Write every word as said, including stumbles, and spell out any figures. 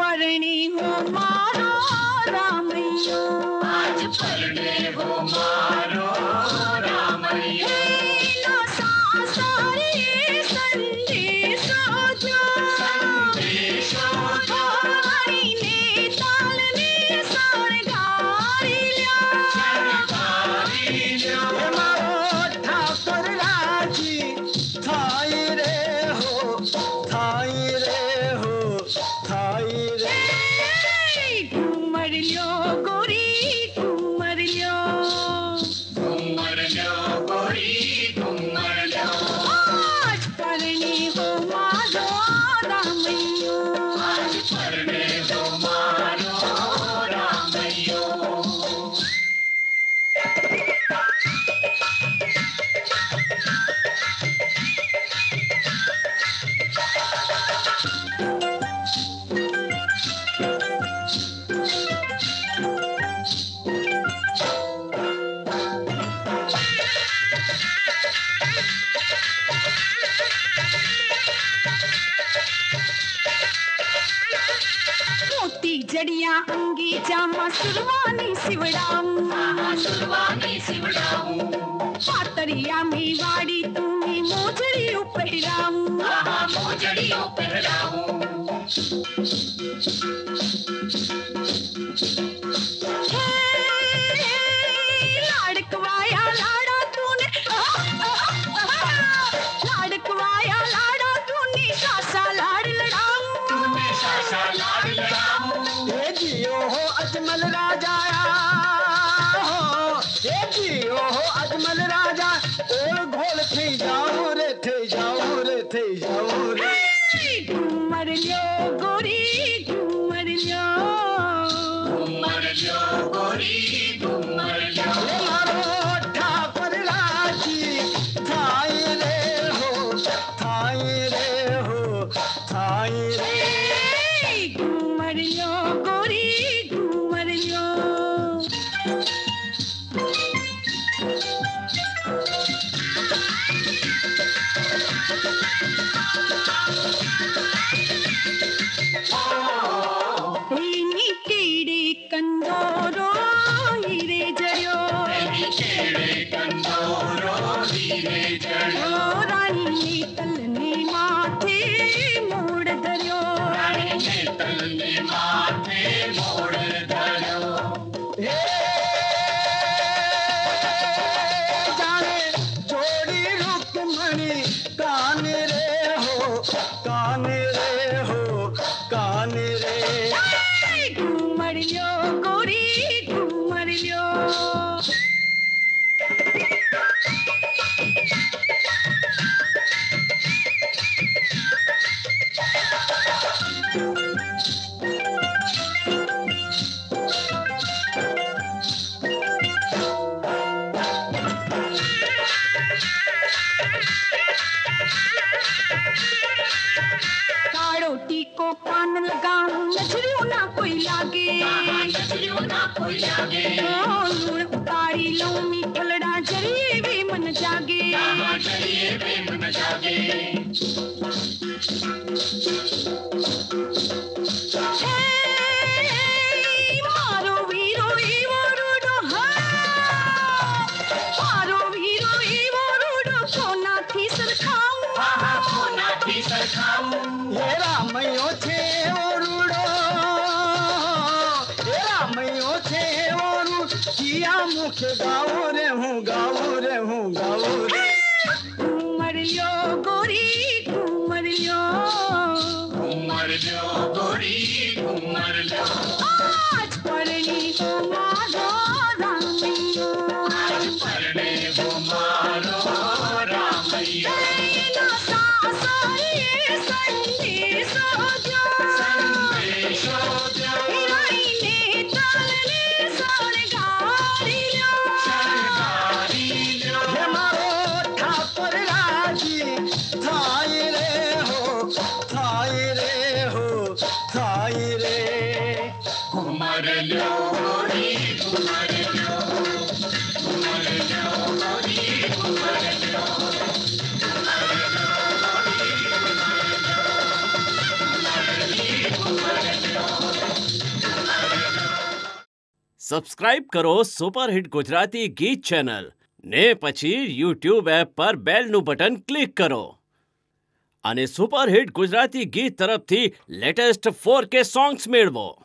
परणी हो मारो रामैया, आज परणे हो मारो रामैया। लो सासरे संदेशो जो, संदेशो जो, ने तालने सरगारी ल्या, सरगारी ल्या। मारो ठाकुर राजी थाई रे हो, थाई रे हो, थाई रे। घूमर ल्यो गोरी घूमर ल्यो, घूमर ल्यो गोरी घूमर ल्यो। आज परणी हो मारो रामैया, आज परणे हो मारो रामैया। मोती जड़िया अंगी जामा सुरवानी सिवड़ाऊं, सुरवानी सिवड़ाऊं, पातरिया में वाड़ी तुम्हें मोजड़ी पहराऊं, मोजड़ियों पहराऊं। लाड़कवाया लाड़ा तूने, लाड़कवाया लाड़ा तूने सासा लाड़ लड़ाऊं, तूने सासा लाड़ लड़ाऊं। ये जियो हो अजमल राजा हो, ये जियो हो अजमल राजा। ओल घोल थी जाओ रे, थे जाओ रे, थे जाओ रे। घूमर ल्यो गोरी घूमर ल्यो, घूमर ल्यो गोरी घूमर ल्यो। मारो ठाकुर राजी थाई रे हो, थाई रे हो, थाई रे। घूमर ल्यो गोरी घूमर ल्यो। नी कीड़ी कंदोरो हीरे जड़ियो, केड़े कंदोरो हीरे जड़ो। रानी ने तलने माथे मोड़ धरियो, रानी ने तलने माथे मोड़ धरो। हे जाने जोड़ी रुक्मणी कान रे हो, कान रे हो, कान रे। घूमर ल्यो गोरी घूमर ल्यो। काड़ोटी को पान लगाऊं नजरियों ना कोई लागे, नजरियों ना कोई लागे। लूण उतारी लऊं मीठलड़ा जरिए वे मन जागे, जरिए वे मन जागे। हे मारो वीरो एवो रूडो, हाँ मारो वीरो एवो रूडो कोना थी सरखाऊं, कोना थी सरखाऊं। हे रामयो छे ओरुड़ो, हे रामयो छे ओरु किया मुख गाओ रे हूँ, गाओ रे हूँ, गाओ रे। घूमर ल्यो गोरी घूमर ल्यो, घूमर ल्यो गोरी घूमर ल्यो। आज परणी हो मारो रामैया, आज परणे हो मारो रामैया। लो सासरे संदेशो जो, संदेशो जो, ने तालने सरगारी ल्या, सरगारी ल्या। हे मारो ठाकुर राजी थाई रे हो, थाई रे हो, थाई रे। घूमर ल्यो गोरी घूमर ल्यो, घूमर ल्यो गोरी घूमर ल्यो। घूमर ल्यो गोरी घूमर ल्यो, घूमर ल्यो, घूमर ल्यो। સબસ્ક્રાઇબ કરો સુપર હિટ ગુજરાતી ગીત ચેનલ ને પછી યુટ્યુબ એપ પર બેલનું બટન ક્લિક કરો અને સુપર હિટ ગુજરાતી ગીત તરફથી લેટેસ્ટ ફોર કે સોંગ્સ મેળવો.